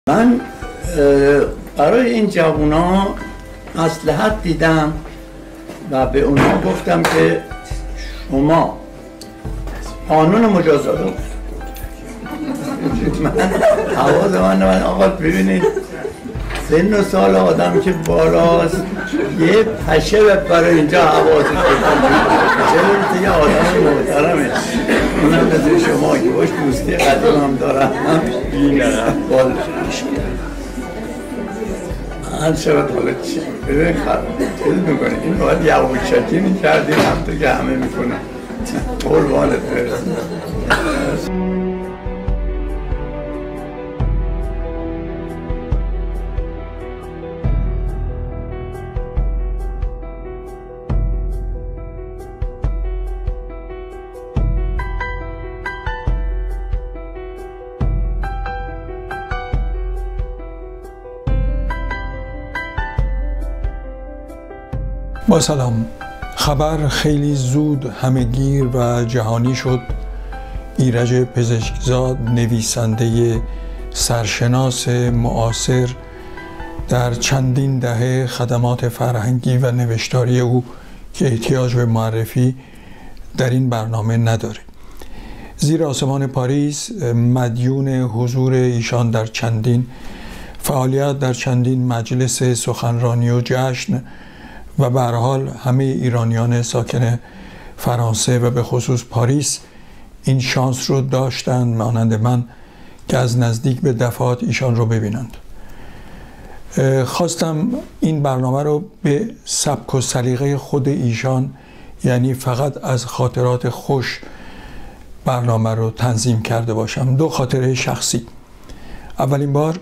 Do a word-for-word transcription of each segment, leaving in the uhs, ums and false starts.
من برای این جوونا مصلحت دیدم و به اونها گفتم که شما قانون مجازات رو من حواظ من من آقا ببینید سن و سال آدم که بالاست یه پشه برای اینجا حواسش چه یه آدم محترمه اونم مثل شما که باش دوستی قدیم هم دارم بال من شبت حالا چی ببین چیز میکنه این باید یواشکی میکردیم هم تو که همه میکنن قربانت برسیم. با سلام. خبر خیلی زود همهگیر و جهانی شد. ایرج پزشکزاد، نویسنده سرشناس معاصر، در چندین دهه خدمات فرهنگی و نوشتاری او که احتیاج به معرفی در این برنامه نداره. زیر آسمان پاریس مدیون حضور ایشان در چندین فعالیت، در چندین مجلس سخنرانی و جشن و به هر حال همه ایرانیان ساکن فرانسه و به خصوص پاریس این شانس رو داشتند مانند من که از نزدیک به دفعات ایشان رو ببینند. خواستم این برنامه رو به سبک و سلیقه خود ایشان، یعنی فقط از خاطرات خوش، برنامه رو تنظیم کرده باشم. دو خاطره شخصی. اولین بار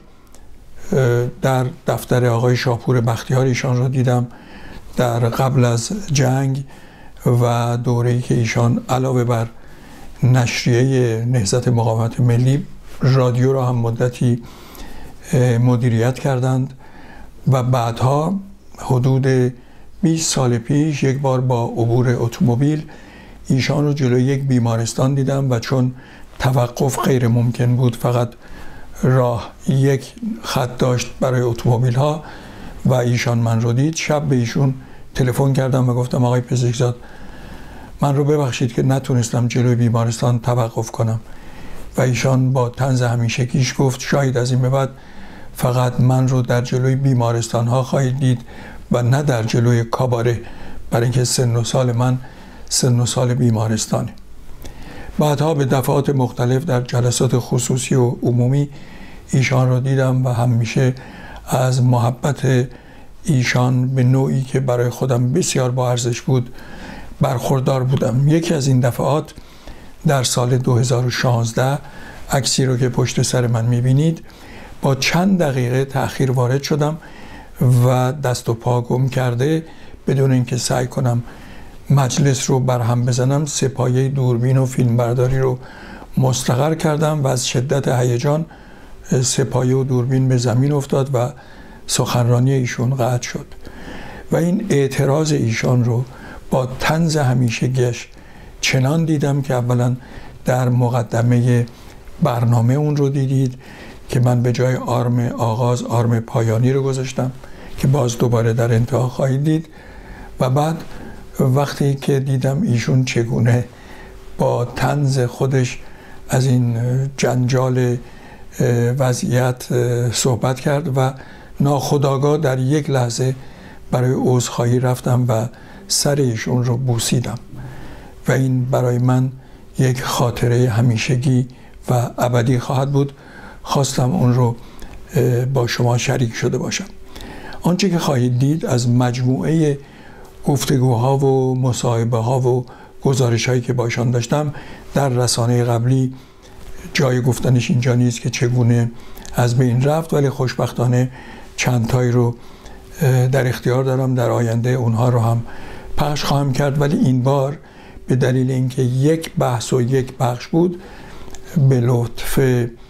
در دفتر آقای شاپور بختیار ایشان رو دیدم در قبل از جنگ و دوره‌ای که ایشان علاوه بر نشریه نهضت مقاومت ملی رادیو را هم مدتی مدیریت کردند و بعدها حدود بیست سال پیش یک بار با عبور اتومبیل ایشان رو جلوی یک بیمارستان دیدم و چون توقف غیر ممکن بود، فقط راه یک خط داشت برای اتومبیل ها و ایشان من رو دید، شب به ایشون تلفن کردم و گفتم آقای پزشکزاد من رو ببخشید که نتونستم جلوی بیمارستان توقف کنم و ایشان با طنز همیشگیش گفت شاید از این به بعد فقط من رو در جلوی بیمارستان ها خواهید دید و نه در جلوی کاباره، برای اینکه سن و سال من سن و سال بیمارستانه. بعدها به دفعات مختلف در جلسات خصوصی و عمومی ایشان رو دیدم و همیشه از محبت ایشان به نوعی که برای خودم بسیار با ارزش بود برخوردار بودم. یکی از این دفعات در سال دو هزار و شانزده، عکسی رو که پشت سر من میبینید، با چند دقیقه تأخیر وارد شدم و دست و پا گم کرده بدون اینکه سعی کنم مجلس رو برهم بزنم سپایه دوربین و فیلمبرداری رو مستقر کردم و از شدت هیجان سپایه و دوربین به زمین افتاد و سخنرانی ایشون قطع شد و این اعتراض ایشان رو با طنز همیشگیش چنان دیدم که اولا در مقدمه برنامه اون رو دیدید که من به جای آرم آغاز آرم پایانی رو گذاشتم که باز دوباره در انتها خواهید دید و بعد وقتی که دیدم ایشون چگونه با طنز خودش از این جنجال وضعیت صحبت کرد و ناخودآگاه در یک لحظه برای عذرخواهی رفتم و سر ایشون رو بوسیدم و این برای من یک خاطره همیشگی و ابدی خواهد بود. خواستم اون رو با شما شریک شده باشم. آنچه که خواهید دید از مجموعه گفتگوها و مصاحبه ها و گزارش هایی که با ایشان داشتم در رسانه قبلی، جای گفتنش اینجا نیست که چگونه از بین رفت، ولی خوشبختانه چند تایی رو در اختیار دارم. در آینده اونها رو هم پخش خواهم کرد، ولی این بار به دلیل اینکه یک بحث و یک پخش بود، به لطف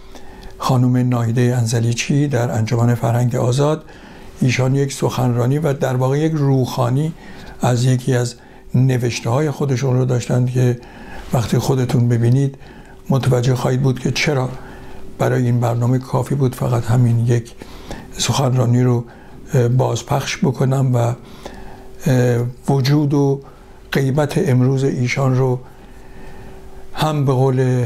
خانم ناهیده انزلیچی در انجمن فرهنگ آزاد، ایشان یک سخنرانی و در واقع یک روخانی از یکی از نوشته های خودشون رو داشتند که وقتی خودتون ببینید متوجه خواهید بود که چرا برای این برنامه کافی بود فقط همین یک سخنرانی رو بازپخش بکنم و وجود و غیبت امروز ایشان رو هم به قول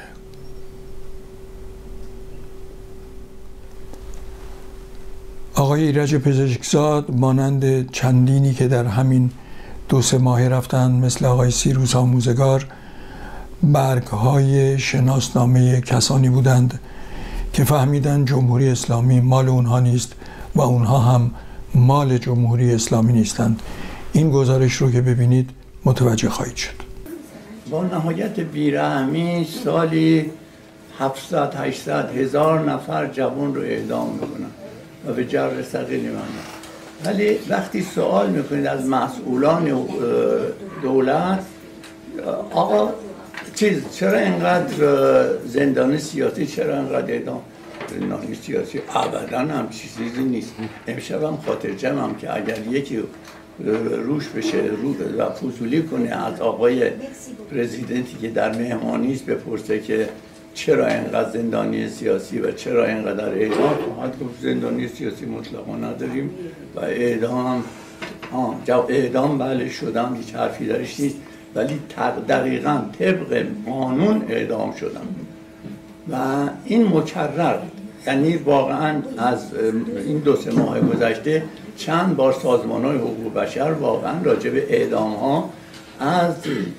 آقای ایرج پزشکزاد مانند چندینی که در همین دو سه ماه رفتن، مثل آقای سیروس آموزگار، برگ‌های شناسنامه کسانی بودند که فهمیدن جمهوری اسلامی مال اونها نیست و اونها هم مال جمهوری اسلامی نیستند. این گزارش رو که ببینید متوجه خواهید شد. با نهایت بیرحمی سالی هفتصد هشتصد هزار نفر جوان رو اعدام میکنن و به جر ثقیل می‌اندازن. ولی وقتی سوال میکنید از مسئولان دولت، آقا چیز چرا اینقدر زندان سیاسی، چرا اینقدر اعدام زندانی سیاسی؟ ابدا هم چیزی نیست. امشب هم خاطر جمعم که اگر یکی روش بشه رو و فضولی کنه از آقای پرزیدنتی که در مهمانی است بپرسه که چرا اینقدر زندانی سیاسی و چرا اینقدر اعدام، خواهد گفت زندانی سیاسی مطلقا نداریم و اعدام اعدام بله شدم، هیچ حرفی درش نیست، ولی دقیقاً طبق قانون اعدام شدم و این مکرر. یعنی واقعاً از این دو سه ماه گذشته چند بار سازمان‌های حقوق بشر واقعاً راجع به اعدام‌ها از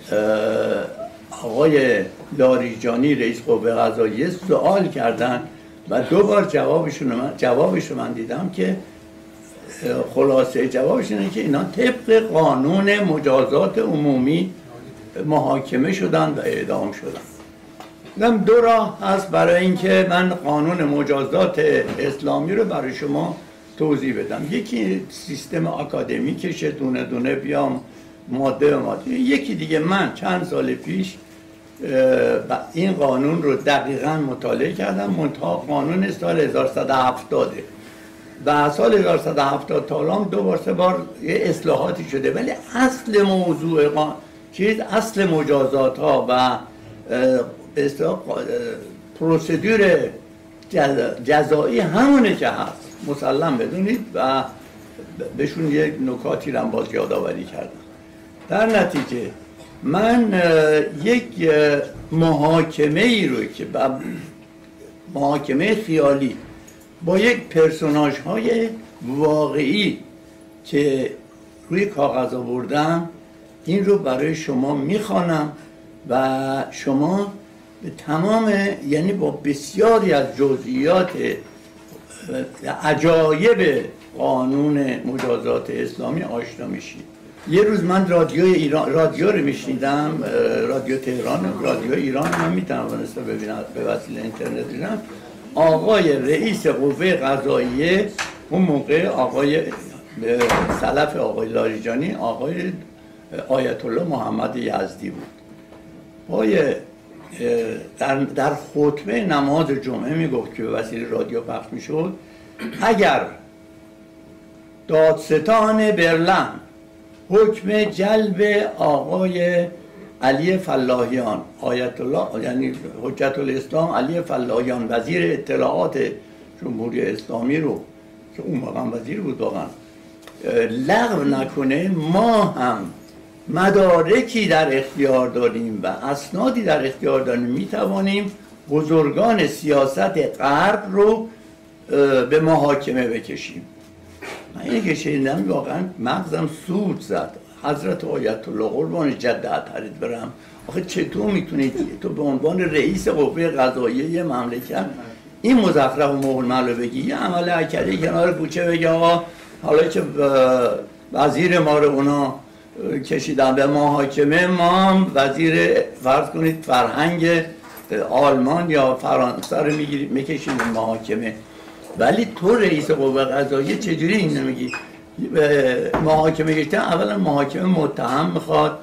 آقای لاریجانی رئیس قوه قضاییه سوال کردن و دو بار جوابشون من جوابش رو من دیدم که خلاصه جوابش اینه که اینا طبق قانون مجازات عمومی محاکمه شدن و اعدام شدن. دو راه هست برای اینکه من قانون مجازات اسلامی رو برای شما توضیح بدم. یکی سیستم آکادمیکشه، دونه دونه بیام ماده به ماده. یکی دیگه من چند سال پیش این قانون رو دقیقاً مطالعه کردم، منتها قانون سال هزار و سیصد و هفتاد و سال هزار و سیصد و هفتاد تا الان دو بار سه بار یه اصلاحاتی شده، ولی اصل موضوع قانون چیز اصل مجازات ها و به اصطلاح پروسیدور جزایی همونه که هست، مسلم بدونید و بهشون یک نکاتی رو باز یادآوری کردم. در نتیجه من یک محاکمه ای رو که محاکمه خیالی با یک پرسوناژ های واقعی که روی کاغذ آوردم، این رو برای شما میخوانم و شما به تمام، یعنی با بسیاری از جزئیات عجایب قانون مجازات اسلامی آشنا میشید. یه روز من رادیو ایران رادیو رو میشنیدم، رادیو تهران، رادیو ایران من میتونستم ببینم به وسیله اینترنت دیدم. آقای رئیس قوه قضاییه اون موقع آقای سلف آقای لاریجانی، آقای آیت الله محمد یزدی بود. پای در, در خطبه نماز جمعه میگفت که به وسیله رادیو پخش میشد، اگر دادستان برلن حکم جلب آقای علی فلاحیان، آیت الله یعنی حجت الاسلام علی فلاحیان وزیر اطلاعات جمهوری اسلامی رو که اون موقع وزیر بود واقعا لغو نکنه، ما هم مدارکی در اختیار داریم و اسنادی در اختیار داریم، میتوانیم بزرگان سیاست غرب رو به محاکمه بکشیم. من اینه که شنیدم واقعا مغزم سود زد. حضرت آیت الله قربان جد اطهرت برم، آخه چطور میتونید تو به عنوان رئیس قوه قضاییه مملکت این مزخرف و مهلمل رو بگی؟ یه عمل عکری کنار کوچه بگی آقا حالا که وزیر ما رو اونا کشیدن به محاکمه، ما هم وزیر فرض کنید فرهنگ آلمان یا فرانسه رو میکشیم به محاکمه، ولی تو رئیس قوه قضاییه چجوری این نمیگی؟ محاکمه گشتن اولا محاکمه متهم میخواد،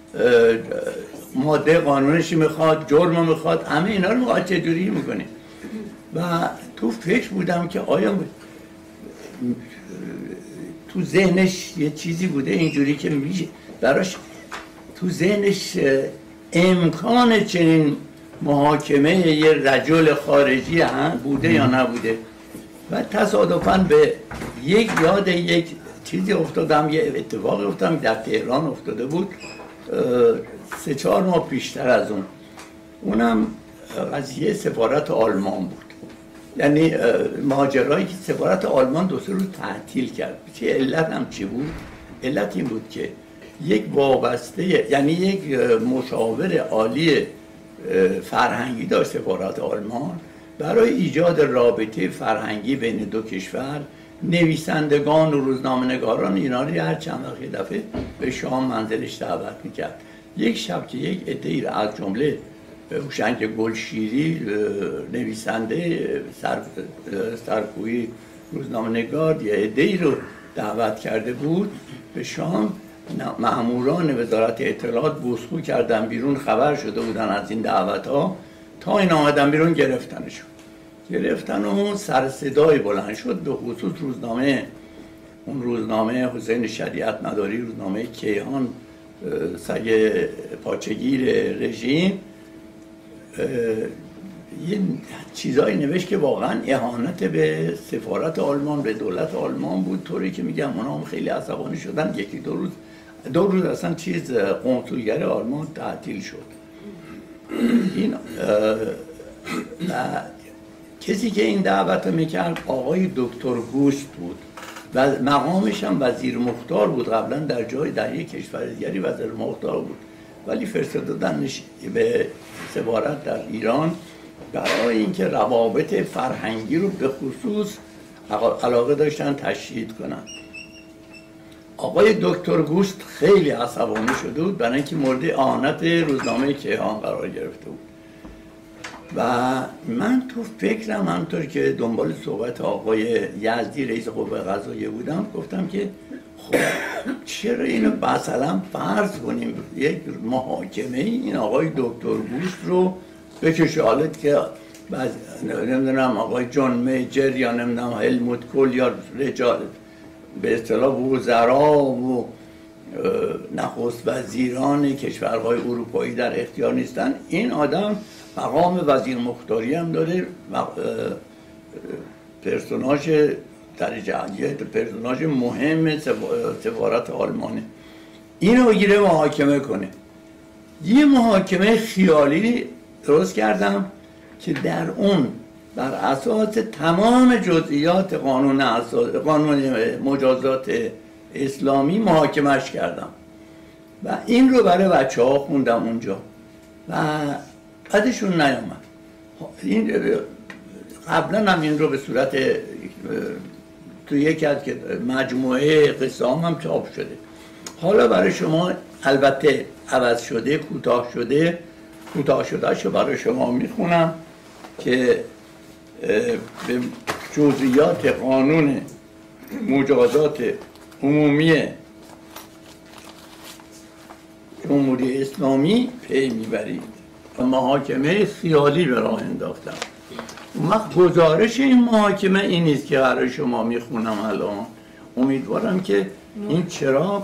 ماده قانونش میخواد، جرم میخواد، همه اینا رو میخواد، چجوری میکنه؟ و تو فکر بودم که آیا تو ذهنش یه چیزی بوده اینجوری که میشه براش تو ذهنش امکان چنین محاکمه یه رجل خارجی هم بوده یا نبوده. و تصادفاً به یک یاد یک چیزی افتادم، یه اتفاقی افتادم در تهران افتاده بود سه چهار ماه پیشتر از اون. اونم قضیه سفارت آلمان بود. یعنی ماجرایی که سفارت آلمان دو سه روز تعطیل کرد. چه علت هم چی بود؟ علت این بود که یک وابسته، یعنی یک مشاور عالی فرهنگی داشت سفارت آلمان برای ایجاد رابطه فرهنگی بین دو کشور. نویسندگان و روزنامه‌نگاران ایرانی هر چند وقت یه دفعه به شام منزلش دعوت میکرد. یک شب که یک عده‌ای را از جمله هوشنگ گلشیری نویسنده سر سرکویی روزنامه‌نگار یه عده‌ای رو دعوت کرده بود به شام، مأموران وزارت اطلاعات بوسخو کردن بیرون، خبر شده بودن از این دعوت ها، تا این آمدن بیرون گرفتنشون. گرفتن و سر صدای بلند شد به خصوص روزنامه، اون روزنامه حسین شریعت مداری، روزنامه کیهان سگ پاچگیر رژیم، یه چیزایی نوشت که واقعا اهانت به سفارت آلمان، به دولت آلمان بود، طوری که میگم اونا هم خیلی عصبانی شدن. یکی دو روز دو روز اصلا چیز قنصولگری آلمان تعطیل شد. این و کسی که این دعوت میکرد آقای دکتر گوست بود و مقامش هم وزیر مختار بود. قبلا در جای در یک کشور دیگری وزیر مختار بود، ولی فرستادنش به سفارت در ایران برای اینکه روابط فرهنگی رو به خصوص علاقه داشتن تشدید کنن. آقای دکتر گوست خیلی عصبانی شده بود برای اینکه مورد اهانت روزنامه کیهان قرار گرفته بود. و من تو فکرم همطور که دنبال صحبت آقای یزدی رئیس قوه قضاییه بودم گفتم که خب چرا اینو مثلا فرض کنیم یک محاکمه این آقای دکتر گوست رو بکشه، حالت که نمیدونم آقای جان میجر یا نمیدونم هلموت کول یا رجال به اصطلاح وزرا و نخست وزیران کشورهای اروپایی در اختیار نیستن. این آدم مقام وزیر مختاری هم داره، پرسوناژ درجه عالی، پرسوناژ مهم سفارت آلمانه. اینو گیره محاکمه کنه. یه محاکمه خیالی درست کردم که در اون بر اساس تمام جزئیات قانون اساس قانون مجازات اسلامی محاکمش کردم و این رو برای بچه ها خوندم اونجا و بعدشون نیامد. این قبلا هم این رو به صورت تو یکی از مجموعه قصام هم چاپ شده. حالا برای شما البته عوض شده، کوتاه شده، کوتاه شده شو برای شما میخونم که به جزئیات قانون مجازات عمومی جمهوری اسلامی پی میبرید و محاکمه خیالی به راه انداختم. اون وقت گزارش این محاکمه این نیست که برای شما میخونم الان. امیدوارم که این چراغ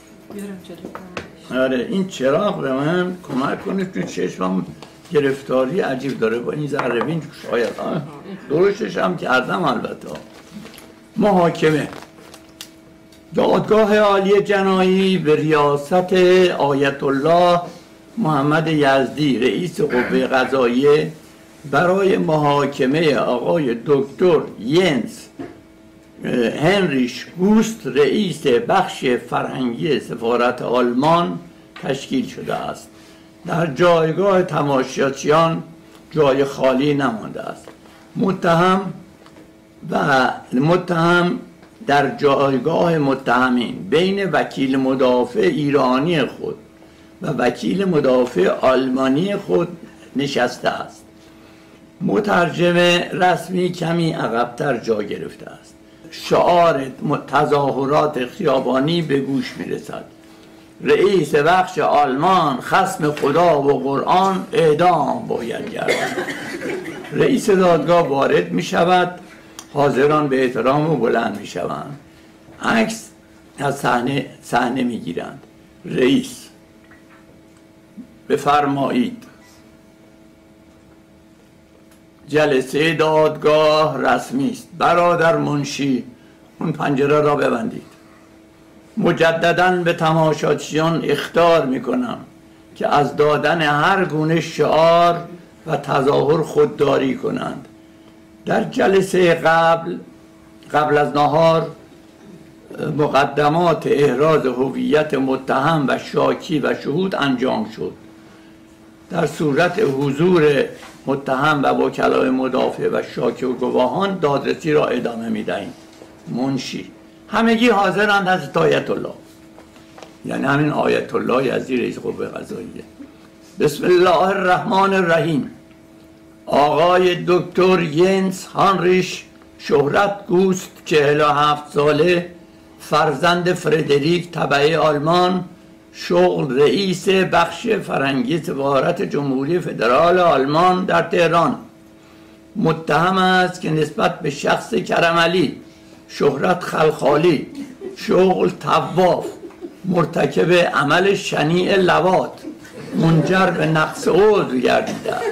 آره این چراغ به من کمک کنه، تو چشمم گرفتاری عجیب داره با این ذره‌بین شاید درستش هم کردم. البته محاکمه دادگاه عالی جنایی به ریاست آیت الله محمد یزدی رئیس قوه قضاییه برای محاکمه آقای دکتر ینس هنریش گوست رئیس بخش فرهنگی سفارت آلمان تشکیل شده است. در جایگاه تماشاچیان جای خالی نمانده است. متهم و متهم در جایگاه متهمین بین وکیل مدافع ایرانی خود و وکیل مدافع آلمانی خود نشسته است. مترجم رسمی کمی عقب‌تر جا گرفته است. شعار تظاهرات خیابانی به گوش میرسد. رئیس بخش آلمان خصم خدا و قرآن اعدام باید گردد. رئیس دادگاه وارد می شود، حاضران به احترام و بلند می شوند. عکس از صحنه صحنه می گیرند. رئیس: بفرمایید. جلسه دادگاه رسمی است. برادر منشی، اون پنجره را ببندید. مجدداً به تماشاچیان اخطار میکنم که از دادن هر گونه شعار و تظاهر خودداری کنند. در جلسه قبل قبل از نهار مقدمات احراز هویت متهم و شاکی و شهود انجام شد. در صورت حضور متهم و وکلای مدافع و شاکی و گواهان دادرسی را ادامه می‌دهیم. منشی: همگی حاضرند حضرت آیت الله، یعنی همین آیت الله یزدی رئیس قوه قضاییه. بسم الله الرحمن الرحیم. آقای دکتر ینس هانریش شهرت گوست، چهل و هفت ساله، فرزند فردریک تبعه آلمان، شغل رئیس بخش فرنگی سفارت جمهوری فدرال آلمان در تهران. متهم است که نسبت به شخص کرملی، شهرت خلخالی، شغل طواف، مرتکب عمل شنیع لواط منجر به نقص عضو گردیده است.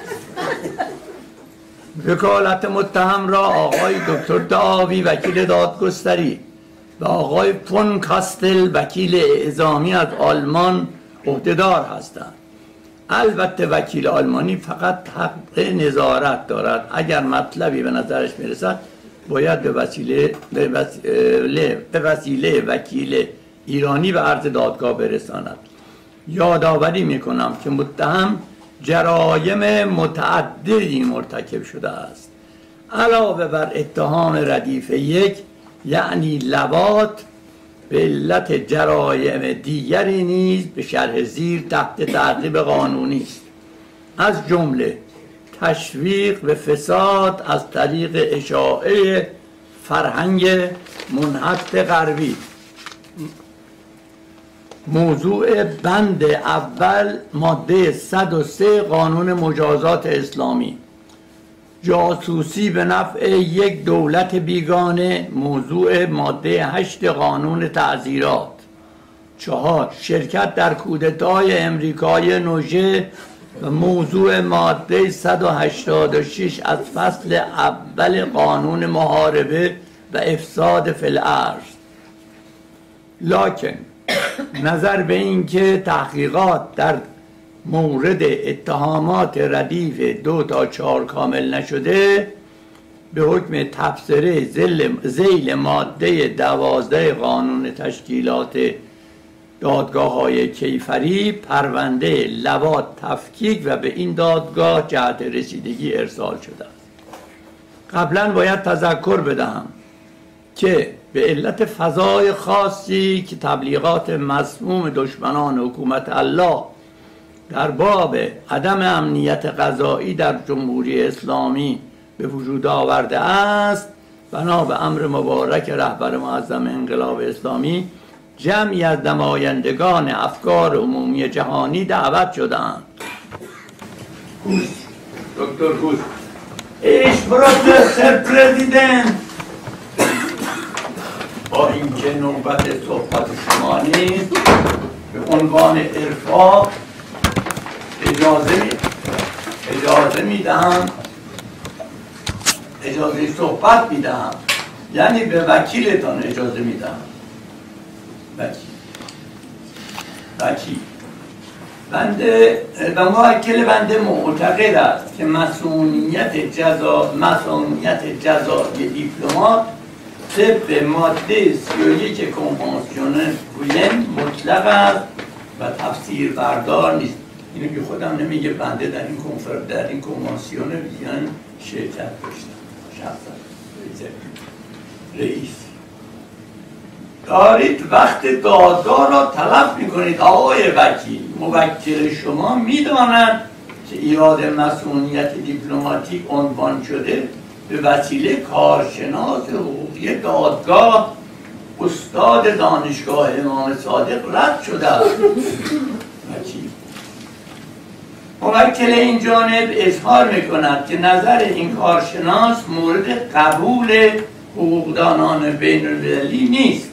وکالت متهم را آقای دکتر دعاوی وکیل دادگستری و آقای فون کاستل وکیل اعزامی از آلمان عهدهدار هستند. البته وکیل آلمانی فقط حق نظارت دارد. اگر مطلبی به نظرش میرسد باید به وسیله به وسیله, به وسیله وکیل ایرانی به عرض دادگاه برساند. یادآوری میکنم که متهم جرایم متعددی مرتکب شده است. علاوه بر اتهام ردیف یک یعنی لواط، به علت جرایم دیگری نیز به شرح زیر تحت تعقیب قانونی است، از جمله تشویق به فساد از طریق اشاعه فرهنگ منحط غربی. موضوع بند اول ماده صد و سه قانون مجازات اسلامی: جاسوسی به نفع یک دولت بیگانه. موضوع ماده هشت قانون تعزیرات. چهار، شرکت در کودتای امریکای نوژه و موضوع ماده صد و هشتاد و شش از فصل اول قانون محاربه و افساد فی الارض. لکن نظر به اینکه تحقیقات در مورد اتهامات ردیف دو تا چهار کامل نشده، به حکم تبصره ذیل ماده دوازده قانون تشکیلات دادگاه های کیفری پرونده لواط تفکیک و به این دادگاه جهت رسیدگی ارسال شده است. قبلا باید تذکر بدهم که به علت فضای خاصی که تبلیغات مسموم دشمنان حکومت الله در باب عدم امنیت غذایی در جمهوری اسلامی به وجود آورده است، بنا به امر مبارک رهبر معظم انقلاب اسلامی جمعی از نمایندگان افکار عمومی جهانی دعوت شدند. دکتر گوش ایش پروفسور پرزیدنت، با اینکه نوبت صحبت شما نیست، به عنوان ارفاق اجازه می اجازه میدهم اجازه صحبت میدهم، یعنی به وکیلتان اجازه میدهم. وکیل وکیل بنده و موکل بنده معتقد است که مسئولیت جزا مسئولیت جزایی دیپلمات طبق ماده سی و یک کنوانسیون وین مطلق است و تفسیر بردار نیست. اینو که خودم نمیگه، بنده در این کنفر در این کنوانسیون وین شرکت داشتم شخصا رئیس. دارید وقت دادگاه را تلف میکنید. آقای وکیل، موکل شما میداند که ایراد مسئولیت دیپلماتیک عنوان شده به وسیله کارشناس حقوقی دادگاه استاد دانشگاه امام صادق رد شده است. وکیل موکل این جانب اظهار میکند که نظر این کارشناس مورد قبول حقوقدانان بین المللی نیست.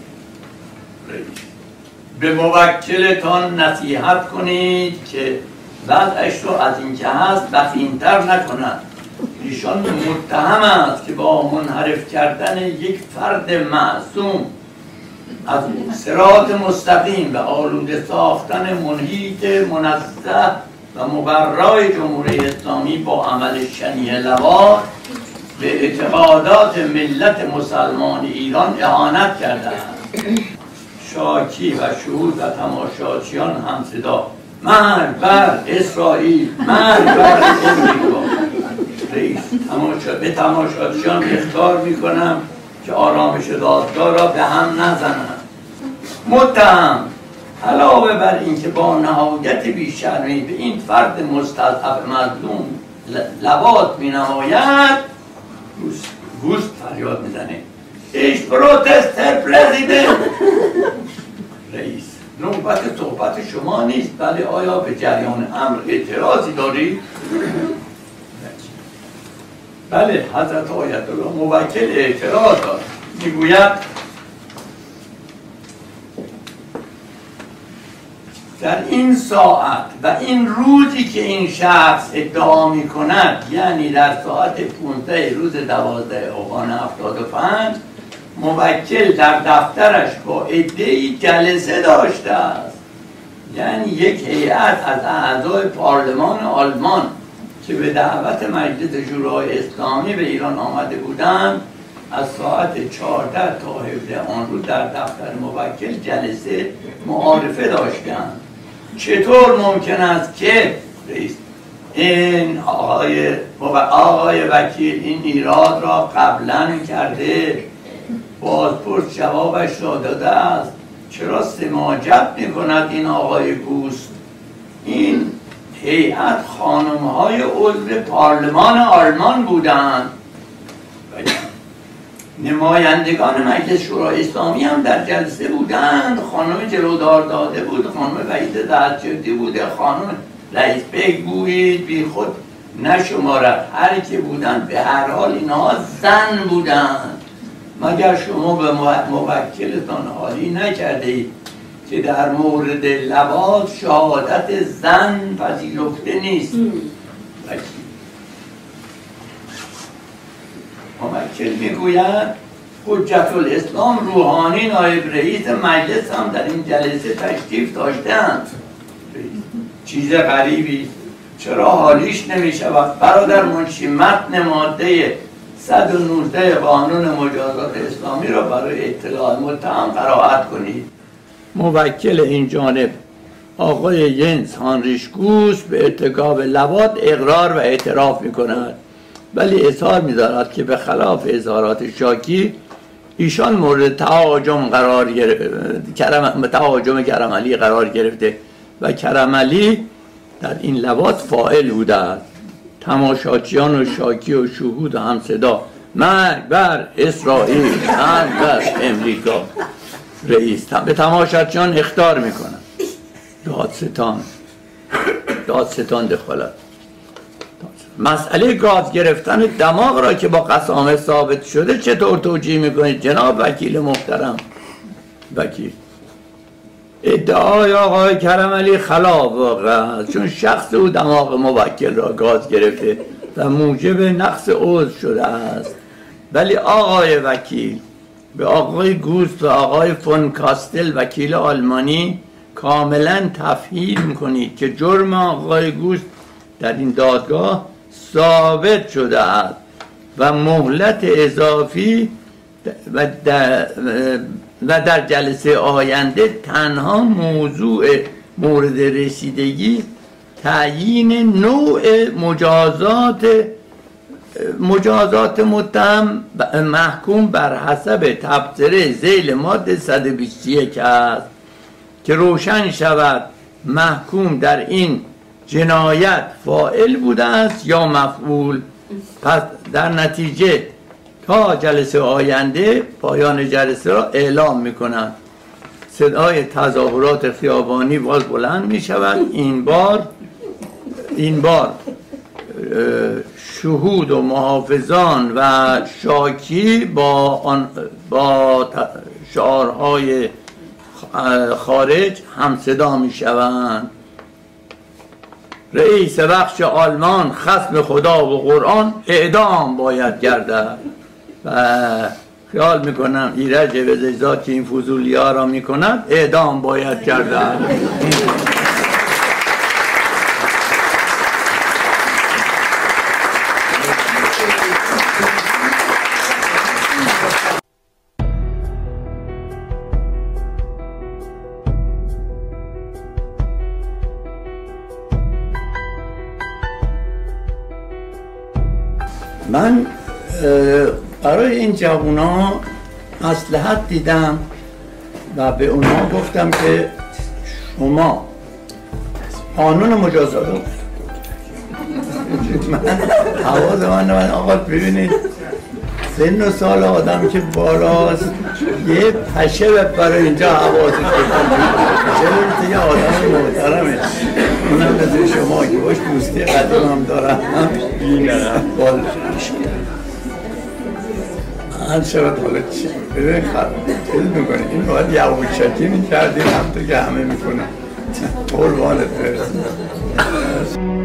به موکلتان نصیحت کنید که وضعش رو از این که هست وخیم‌تر نکنند. ایشان متهم است که با منحرف کردن یک فرد معصوم از صراط مستقیم و آلوده ساختن محیط منزه و مبرای جمهوری اسلامی با عمل شنیع لواط به اعتقادات ملت مسلمان ایران اهانت کرده است. شاکی و شهود و تماشاچیان هم صدا مرگ بر اسرائیل، مرگ بر امریکا. رئیس تماشا... به تماشاچیان اخطار میکنم که آرامش دادگاه را به هم نزنند. متهم علاوه بر اینکه با نهایت بیشرمی به این فرد مستضعف مظلوم لواط می نماید، گوست, گوست فریاد میزنه ایش پروتستر پرزیدنت. رئیس نوبت صحبت شما نیست، ولی آیا به جریان امر اعتراضی دارید؟ بله، حضرت آیت الله موکل اعتراض دارد. میگوید در این ساعت و این روزی که این شخص ادعا می کند، یعنی در ساعت پانزده روز دوازده آبان هفتاد و پنج، موکل در دفترش با عده‌ای جلسه داشته است. یعنی یک هیئت از اعضای پارلمان آلمان که به دعوت مجلس شورای اسلامی به ایران آمده بودند، از ساعت چهارده تا هفده آن روز در دفتر موکل جلسه معارفه داشتند. چطور ممکن است که رئیس این آقای, آقای وکیل این ایراد را قبلا کرده، بازپرس جوابش را داده است، چرا سماجت می کند این آقای گوست؟ این هیئت خانم های عضو پارلمان آلمان بودند. نمایندگان مجلس شورای اسلامی هم در جلسه بودند. خانم جلودار داده بود، خانم وحید دستجردی بوده، خانم رئیس بیگ بوید، بی خود نشمارد. هر که بودند به هر حال اینها زن بودند. مگر شما به موکلتان حالی نکرده اید که در مورد لواط شهادت زن پذیرفته نیست؟ موکل میگوید حجت الاسلام روحانی نایب رئیس مجلس هم در این جلسه تشریف داشتند. چیز غریبی، چرا حالیش نمی شود؟ برادر منشی متن ماده صد و نوزده قانون مجازات اسلامی را برای اطلاع متهم قرائت کنید. موکل این جانب آقای ینس هانریش گوست به ارتکاب لواط اقرار و اعتراف می کند، ولی اظهار می دارد که به خلاف اظهارات شاکی ایشان مورد تهاجم قرار گرفته، کرم... تهاجم کرم علی قرار گرفته و کرم علی در این لواط فاعل بوده است. تماشاچیان و شاکی و شهود و همصدا مرگ بر اسرائیل، مرگ بر امریکا. رئیس به تماشاچیان اخطار میکنن. دادستان دادستان دخالت. مسئله گاز گرفتن دماغ را که با قسامه ثابت شده چطور توجیه میکنید جناب وکیل محترم؟ وکیل ادعای آقای کرم علی خلاف واقع است، چون شخص او دماغ موکل را گاز گرفته و موجب نقص عضو شده است. ولی آقای وکیل به آقای گوست و آقای فون کاستل وکیل آلمانی کاملا تفهیم میکنید که جرم آقای گوست در این دادگاه ثابت شده است و مهلت اضافی و در, و در جلسه آینده تنها موضوع مورد رسیدگی تعیین نوع مجازات مجازات متهم محکوم بر حسب تبصره ذیل ماده صد و بیست و یک است که روشن شود محکوم در این جنایت فاعل بوده است یا مفعول. پس در نتیجه تا جلسه آینده پایان جلسه را اعلام میکنند. صدای تظاهرات خیابانی باز بلند می شود. این بار این بار شهود و محافظان و شاکی با آن با شعارهای خارج همصدا می شوند. رئیس بخش آلمان خصم خدا و قرآن اعدام باید گردد. و خیال میکنم ایرج بزیزاد که این فضولی ها را میکند اعدام باید گردد. من برای این جوونا مصلحت دیدم و به اونها گفتم که شما قانون مجازات رو من حواظ من من آقا ببینید سن و سال آدم که بالاست یه پشه برای اینجا حواسش بکنید چه یه آدم محترمه اونم مثل شما که باش دوستی قدیم هم دارم بال من شبت حالا چی ببین چیز میکنی این باید یواشکی میکردیم هم تو که همه میکنن قربانت برسیم.